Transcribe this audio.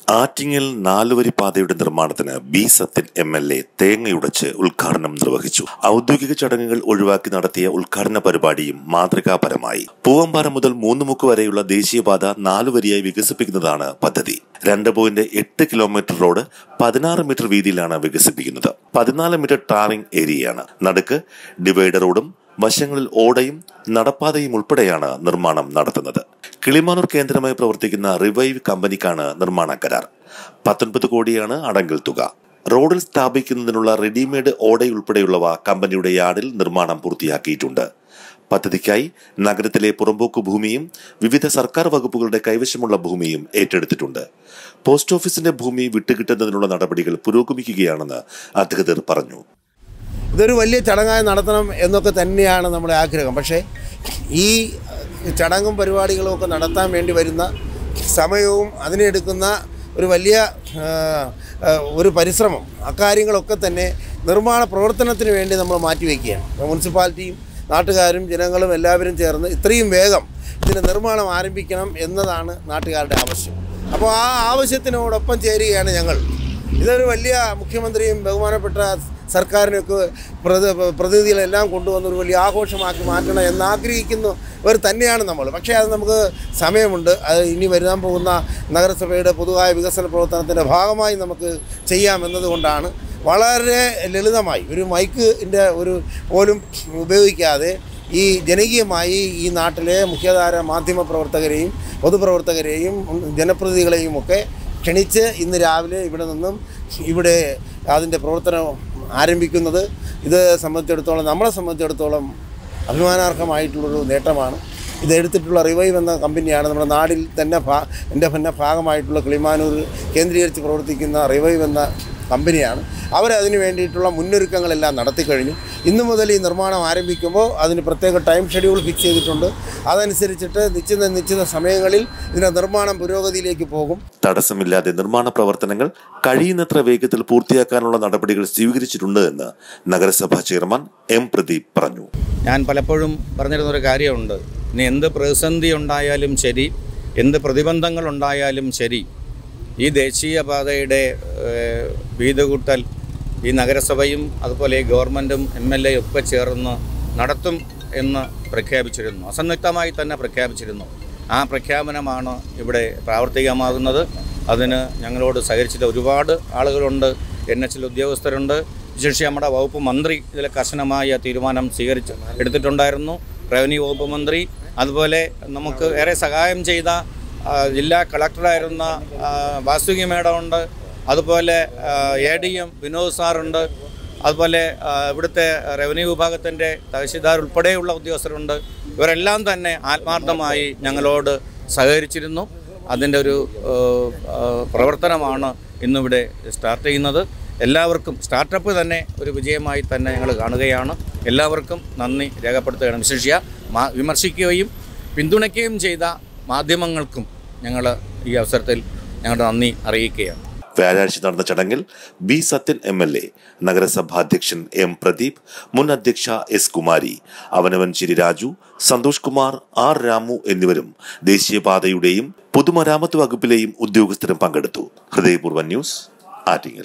ആറ്റിങ്ങൽ 4 വരി പാതയുടെ നിർമ്മാണത്തിന് ബി സത്യൻ MLA തേങ്ങയുടച്ച് ഉദ്ഘാടനം നിർവഹിച്ചു. ഔദ്യോഗിക ചടങ്ങുകൾ ഒഴിവാക്കി നടത്തിയ ഉദ്ഘാടന പരിപാടിയും മാതൃകാപരമായി. പൂവമ്പാറ മുതൽ മൂന്നുമുക്ക് വരെയുള്ള ദേശീയപാത 4 വരിയായി വികസിപ്പിക്കുന്നതാണ് പദ്ധതി. 2.8 കിലോമീറ്റർ റോഡ് 16 മീറ്റർ വീതിയിലാണ് വികസിപ്പിക്കുന്നത്. 14 മീറ്റർ ടാറിംഗ് ഏരിയയാണ്. നടുക്ക് ഡിവൈഡർ റോഡും വശങ്ങളിൽ ഓടയും നടപ്പാതയും ഉൾപ്പെടെയാണ് നിർമ്മാണം നടത്തുന്നത്. കിളിമാനൂർ കേന്ദ്രമായി പ്രവർത്തിക്കുന്ന റിവൈവ് കമ്പനിക്കാണ് നിർമ്മാണ കരാർ. 19 കോടിയാണ് അടങ്കൽ തുക. റോഡിൽ സ്ഥാപിക്കുന്നതിനുള്ള റെഡിമെയ്ഡ് ഓടയുൾപ്പെടെയുള്ളവ കമ്പനിയുടെ യാർഡിൽ നിർമ്മാണം പൂർത്തിയാക്കിയിട്ടുണ്ട്. പദ്ധതിക്കായി നഗരത്തിലെ പുറമ്പോക്ക് ഭൂമിയും വിവിധ സർക്കാർ വകുപ്പുകളുടെ കൈവശമുള്ള ഭൂമിയും ഏറ്റെടുത്തിട്ടുണ്ട്. പോസ്റ്റ് ഓഫീസിന്റെ ഭൂമി വിട്ടുകിട്ടുന്നതിനുള്ള നടപടികൾ പുരോഗമിക്കുകയാണെന്ന് അധികൃതർ പറഞ്ഞു. ഇതൊരു വലിയ ചടങ്ങായി നടത്തണം എന്നൊക്കെ തന്നെയാണ് നമ്മുടെ ആഗ്രഹം. പക്ഷേ ഈ ചടങ്ങും പരിപാടികളും ഒക്കെ നടത്താൻ വേണ്ടി വരുന്ന സമയവും അതിനെടുക്കുന്ന ഒരു വലിയ ഒരു പരിശ്രമം, അക്കാര്യങ്ങളൊക്കെ തന്നെ നിർമ്മാണ പ്രവർത്തനത്തിന് വേണ്ടി നമ്മൾ മാറ്റിവെക്കുകയാണ്. മുനിസിപ്പാലിറ്റിയും നാട്ടുകാരും ജനങ്ങളും എല്ലാവരും ചേർന്ന് ഇത്രയും വേഗം ഇതിൻ്റെ നിർമ്മാണം ആരംഭിക്കണം എന്നതാണ് നാട്ടുകാരുടെ ആവശ്യം. അപ്പോൾ ആ ആവശ്യത്തിനോടൊപ്പം ചേരുകയാണ് ഞങ്ങൾ. ഇതൊരു വലിയ മുഖ്യമന്ത്രിയും ബഹുമാനപ്പെട്ട സർക്കാരിനൊക്കെ പ്രതിനിധികളെല്ലാം കൊണ്ടുവന്നൊരു വലിയ ആഘോഷമാക്കി മാറ്റണം എന്നാഗ്രഹിക്കുന്നവർ തന്നെയാണ് നമ്മൾ. പക്ഷേ അത് നമുക്ക് സമയമുണ്ട്. അത് ഇനി വരാൻ പോകുന്ന നഗരസഭയുടെ പൊതുവായ വികസന പ്രവർത്തനത്തിൻ്റെ ഭാഗമായി നമുക്ക് ചെയ്യാമെന്നതുകൊണ്ടാണ് വളരെ ലളിതമായി ഒരു മൈക്കിൻ്റെ പോലും ഉപയോഗിക്കാതെ ഈ ജനകീയമായി ഈ നാട്ടിലെ മുഖ്യധാര മാധ്യമ പ്രവർത്തകരെയും പൊതുപ്രവർത്തകരെയും ജനപ്രതിനിധികളെയും ഒക്കെ ക്ഷണിച്ച് ഇന്ന് രാവിലെ ഇവിടെ നിന്നും ഇവിടെ അതിൻ്റെ പ്രവർത്തനം ആരംഭിക്കുന്നത് ഇത് നമ്മളെ സംബന്ധിച്ചിടത്തോളം അഭിമാനാർഹമായിട്ടുള്ളൊരു നേട്ടമാണ്. ഇതെടുത്തിട്ടുള്ള റിവൈവ് എന്ന കമ്പനിയാണ്. നമ്മുടെ നാടിൽ തന്നെ എൻ്റെ ഭാഗമായിട്ടുള്ള കിളിമാനൂർ കേന്ദ്രീകരിച്ച് പ്രവർത്തിക്കുന്ന റിവൈവ് എന്ന കമ്പനിയാണ്. അവരതിന് വേണ്ടിയിട്ടുള്ള മുന്നൊരുക്കങ്ങളെല്ലാം നടത്തിക്കഴിഞ്ഞു. ഇന്നു മുതൽ ഈ നിർമ്മാണം ആരംഭിക്കുമ്പോൾ അതിന് പ്രത്യേക ടൈം ഷെഡ്യൂൾ ഫിക്സ് ചെയ്തിട്ടുണ്ട്. അതനുസരിച്ചിട്ട് നിശ്ചിത സമയങ്ങളിൽ ഇതിൻ്റെ നിർമ്മാണം പുരോഗതിയിലേക്ക് പോകും. തടസ്സമില്ലാതെ നിർമ്മാണ പ്രവർത്തനങ്ങൾ കഴിയുന്നത്ര വേഗത്തിൽ പൂർത്തിയാക്കാനുള്ള നടപടികൾ സ്വീകരിച്ചിട്ടുണ്ട് എന്ന് നഗരസഭാ ചെയർമാൻ M. പ്രദീപ് പറഞ്ഞു. ഞാൻ പലപ്പോഴും പറഞ്ഞിരുന്നൊരു കാര്യമുണ്ട്. ഇനി എന്ത് പ്രതിസന്ധി ഉണ്ടായാലും ശരി, എന്ത് പ്രതിബന്ധങ്ങൾ ഉണ്ടായാലും ശരി, ഈ ദേശീയപാതയുടെ വീതി കൂട്ടൽ ഈ നഗരസഭയും അതുപോലെ ഗവൺമെൻറ്റും MLA ഒക്കെ ചേർന്ന് നടത്തും എന്ന് പ്രഖ്യാപിച്ചിരുന്നു. അസന്നിഗ്ധമായി തന്നെ പ്രഖ്യാപിച്ചിരുന്നു. ആ പ്രഖ്യാപനമാണ് ഇവിടെ പ്രാവർത്തികമാകുന്നത്. അതിന് ഞങ്ങളോട് സഹകരിച്ചിട്ട് ഒരുപാട് ആളുകളുണ്ട്. NHL ഉദ്യോഗസ്ഥരുണ്ട്. വിശേഷിച്ച് നമ്മുടെ വകുപ്പ് മന്ത്രി ഇതിൽ കർശനമായ തീരുമാനം എടുത്തിട്ടുണ്ടായിരുന്നു. റവന്യൂ വകുപ്പ് മന്ത്രി, അതുപോലെ നമുക്ക് ഏറെ സഹായം ചെയ്ത ജില്ലാ കളക്ടറായിരുന്ന വാസുകി മേഡം ഉണ്ട്. അതുപോലെ ADM വിനോദ് സാറുണ്ട്. അതുപോലെ ഇവിടുത്തെ റവന്യൂ വിഭാഗത്തിൻ്റെ തഹസിൽദാർ ഉൾപ്പെടെയുള്ള ഉദ്യോഗസ്ഥരുണ്ട്. ഇവരെല്ലാം തന്നെ ആത്മാർത്ഥമായി ഞങ്ങളോട് സഹകരിച്ചിരുന്നു. അതിൻ്റെ ഒരു പ്രവർത്തനമാണ് ഇന്നിവിടെ സ്റ്റാർട്ട് ചെയ്യുന്നത്. എല്ലാവർക്കും സ്റ്റാർട്ടപ്പ് തന്നെ ഒരു വിജയമായി തന്നെ ഞങ്ങൾ കാണുകയാണ്. എല്ലാവർക്കും നന്ദി രേഖപ്പെടുത്തുകയാണ്. വിമർശിക്കുകയും പിന്തുണയ്ക്കുകയും ചെയ്ത മാധ്യമങ്ങൾക്കും ഞങ്ങൾ ഈ അവസരത്തിൽ ഞങ്ങളുടെ നന്ദി അറിയിക്കുകയാണ്. വ്യാഴാഴ്ച നടന്ന ചടങ്ങിൽ ബി സത്യൻ MLA, നഗരസഭാ അധ്യക്ഷൻ M. പ്രദീപ്, മുൻ അധ്യക്ഷ S. കുമാരി, അവനവൻചേരി രാജു, സന്തോഷ് കുമാർ, R. രാമു എന്നിവരും ദേശീയപാതയുടെയും പൊതുമരാമത്ത് വകുപ്പിലെയും ഉദ്യോഗസ്ഥരും പങ്കെടുത്തു. ഹൃദയപൂർവ്വം ന്യൂസ്, ആറ്റിങ്ങൽ.